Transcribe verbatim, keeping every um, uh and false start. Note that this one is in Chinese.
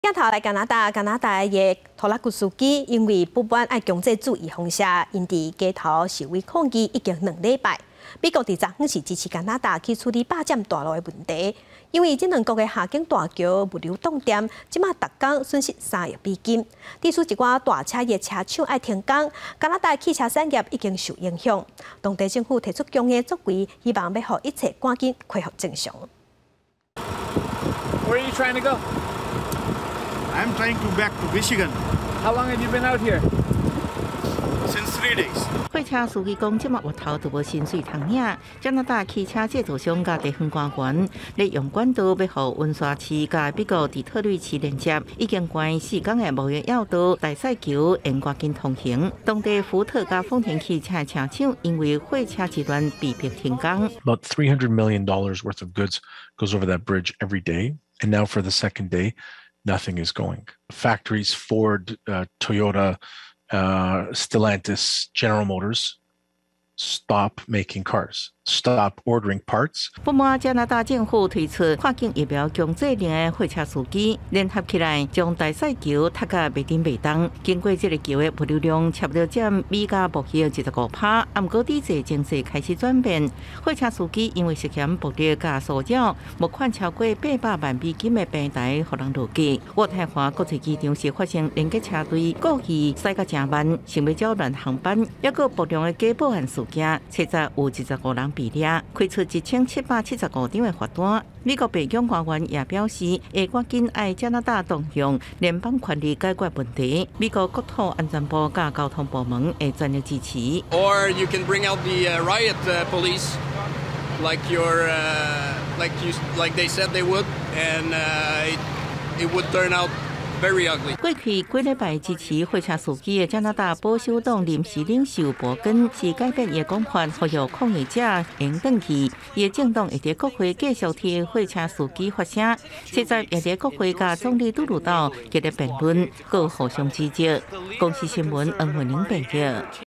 镜头来加拿大，加拿大嘅托拉古司机因为不满爱经济主义方式，因伫街头示威抗议已经两礼拜。美国伫昨昏是支持加拿大去处理霸占大陆的问题，因为这两国的下境大桥物流冻点，即马逐工损失三亿美金。地区一寡大车业车厂爱停工，加拿大汽车产业已经受影响。当地政府提出强硬作为，希望要让一切赶紧恢复正常。 Where are you trying to go? I'm trying to back to Michigan. How long have you been out here? Since three days. 货车司机讲，即马月头就无薪水通领。加拿大汽车制造商甲地方官员利用管道要互温莎市甲美国底特律市连接，已经关四天的贸易要道大西桥应赶紧通行。当地福特甲丰田汽车车厂因为货车集团被迫停工。 About three hundred million dollars worth of goods goes over that bridge every day, and now for the second day, nothing is going. Factories, Ford, uh, Toyota, uh, Stellantis, General Motors, stop making cars, stop ordering parts. 不满加拿大政府推出跨境疫苗强制令的货车司机联合起来，将大西桥拆甲袂顶袂当。经过这个桥的物流量，差不多占美加目前一十五趴。啊，毋过地际经济开始转变，货车司机因为涉嫌暴力加骚扰，募款超过八百万美金的平台，互人落架。渥太华国际机场是发生连接车队故意驶甲真慢，想要扰乱航班，还佫不良的假保安事件，确实有一十五人被抓，开出一千七百七十五张的罚单。美国白宫官员也表示，会赶紧爱加拿大动用联邦权力解决问题。美国国土安全部甲交通部门会全力支持。 Or you can bring out the uh, riot uh, police, like your, uh, like you, like they said they would, and uh, it, it would turn out very ugly. 过去几礼拜支持货车司机的加拿大保守党临时领袖伯根是改变伊讲法，呼吁抗议者应转去。伊政党会伫国会继续替货车司机发声，实在也伫国会甲总理杜鲁道激烈辩论，佮互相指责。公司新闻黄慧玲报道。